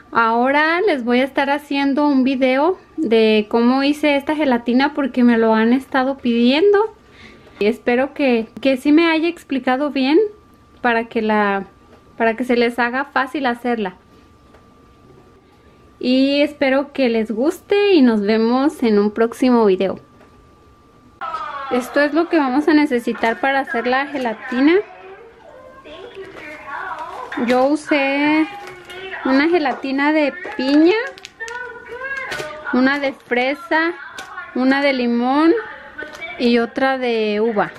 Ahora les voy a estar haciendo un video de cómo hice esta gelatina porque me lo han estado pidiendo. Y espero que sí me haya explicado bien para que se les haga fácil hacerla. Y espero que les guste y nos vemos en un próximo video. Esto es lo que vamos a necesitar para hacer la gelatina. Yo usé una gelatina de piña, una de fresa, una de limón y otra de uva.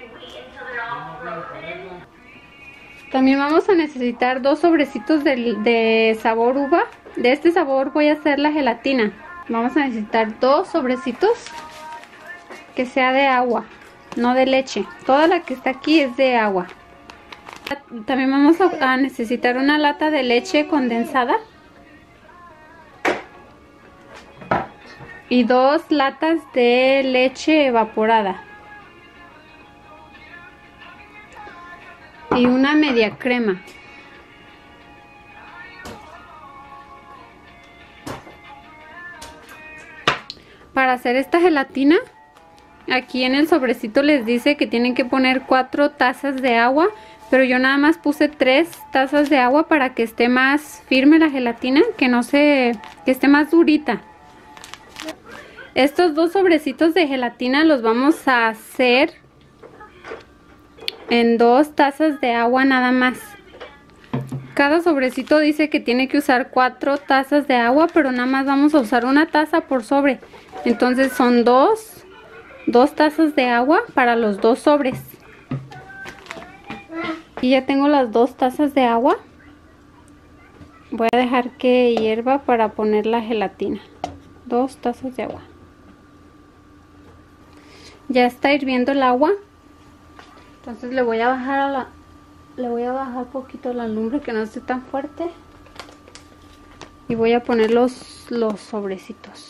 También vamos a necesitar 2 sobrecitos de sabor uva. De este sabor voy a hacer la gelatina. Vamos a necesitar 2 sobrecitos que sea de agua, no de leche. Toda la que está aquí es de agua. También vamos a necesitar una lata de leche condensada y 2 latas de leche evaporada y una media crema. Para hacer esta gelatina, aquí en el sobrecito les dice que tienen que poner 4 tazas de agua, pero yo nada más puse 3 tazas de agua para que esté más firme la gelatina, que esté más durita. Estos 2 sobrecitos de gelatina los vamos a hacer en 2 tazas de agua nada más. Cada sobrecito dice que tiene que usar 4 tazas de agua, pero nada más vamos a usar una taza por sobre. Entonces son 2 tazas de agua para los 2 sobres. Y ya tengo las 2 tazas de agua. Voy a dejar que hierva para poner la gelatina. 2 tazas de agua. Ya está hirviendo el agua. Entonces le voy a bajar poquito la lumbre, que no esté tan fuerte. Y voy a poner los sobrecitos.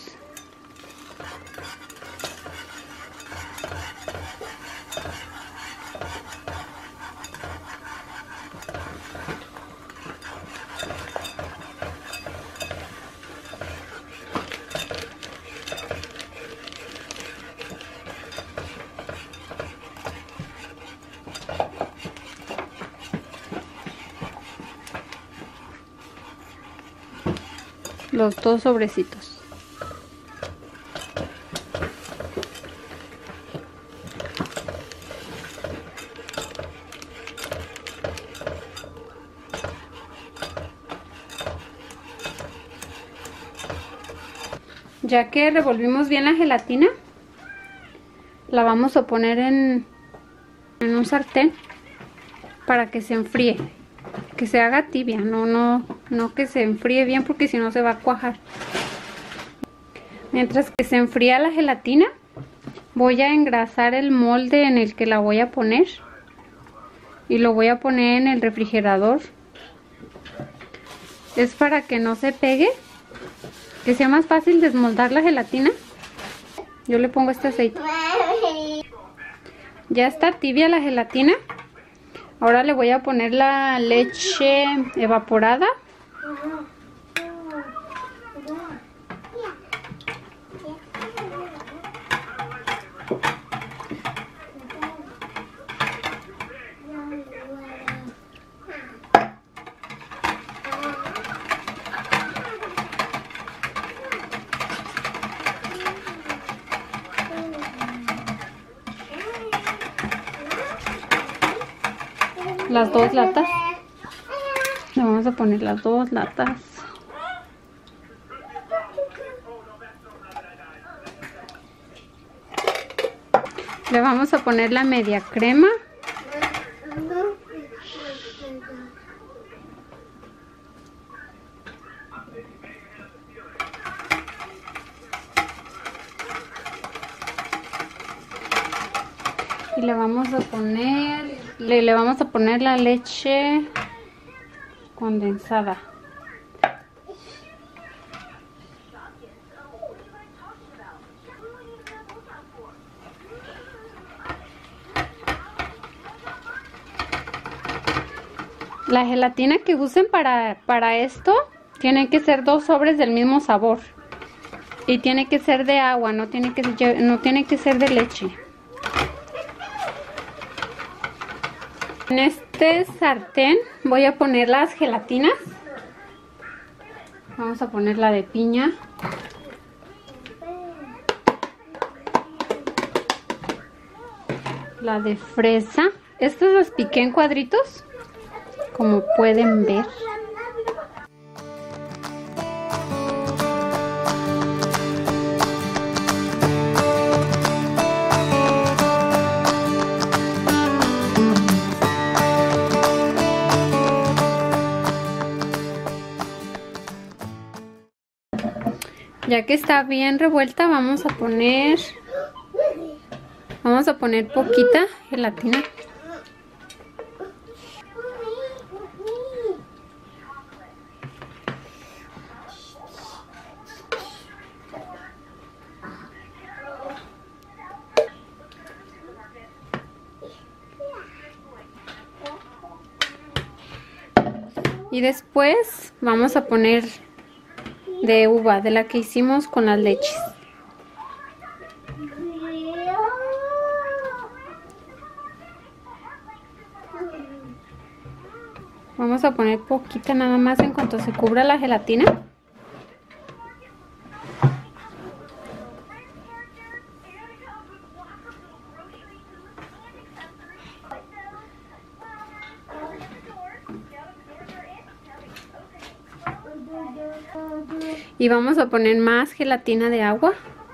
Los 2 sobrecitos. Ya que revolvimos bien la gelatina, la vamos a poner en un sartén para que se enfríe. Que se haga tibia, no que se enfríe bien, porque si no se va a cuajar. Mientras que se enfría la gelatina, voy a engrasar el molde en el que la voy a poner y lo voy a poner en el refrigerador. Es para que no se pegue, que sea más fácil desmoldar la gelatina. Yo le pongo este aceite. Ya está tibia la gelatina. Ahora le voy a poner la leche evaporada. Las 2 latas. Le vamos a poner las 2 latas. Le vamos a poner la media crema. Y le vamos a poner la leche condensada. La gelatina que usen para esto Tienen que ser 2 sobres del mismo sabor. Y tiene que ser de agua, no tiene que ser de leche. En este sartén voy a poner las gelatinas. Vamos a poner la de piña. La de fresa. Estos los piqué en cuadritos, como pueden ver. Ya que está bien revuelta, vamos a poner poquita gelatina. Y después vamos a poner de uva, de la que hicimos con las leches. Vamos a poner poquita nada más en cuanto se cubra la gelatina. Y vamos a poner más gelatina de agua.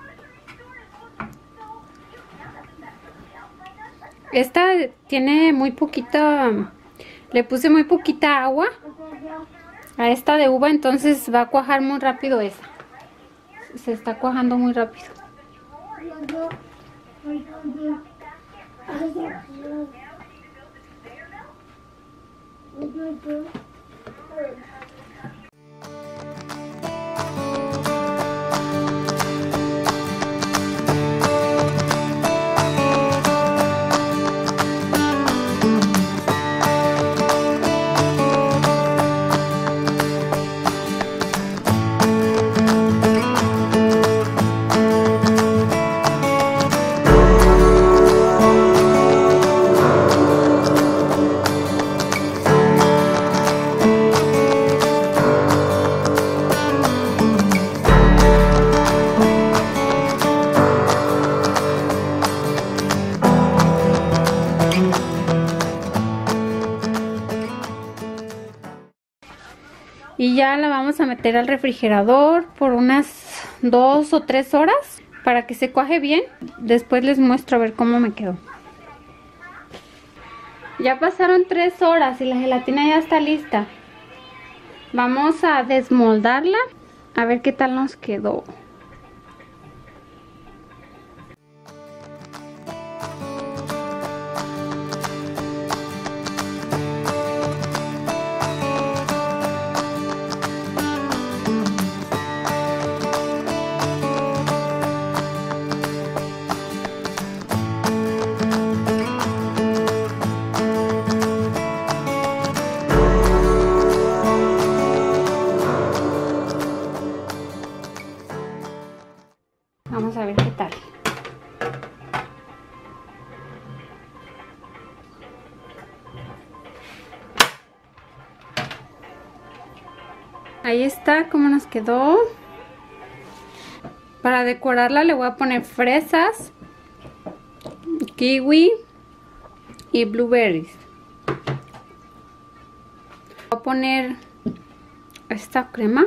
Esta tiene muy poquita, le puse muy poquita agua a esta de uva, entonces va a cuajar muy rápido esa. Se está cuajando muy rápido. Y ya la vamos a meter al refrigerador por unas 2 o 3 horas para que se cuaje bien. Después les muestro a ver cómo me quedó. Ya pasaron 3 horas y la gelatina ya está lista. Vamos a desmoldarla a ver qué tal nos quedó. Vamos a ver qué tal. Ahí está cómo nos quedó. Para decorarla le voy a poner fresas, kiwi y blueberries. Voy a poner esta crema.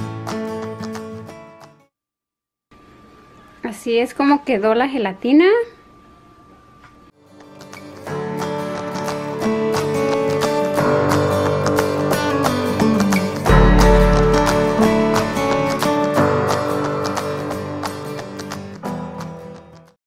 Así es como quedó la gelatina.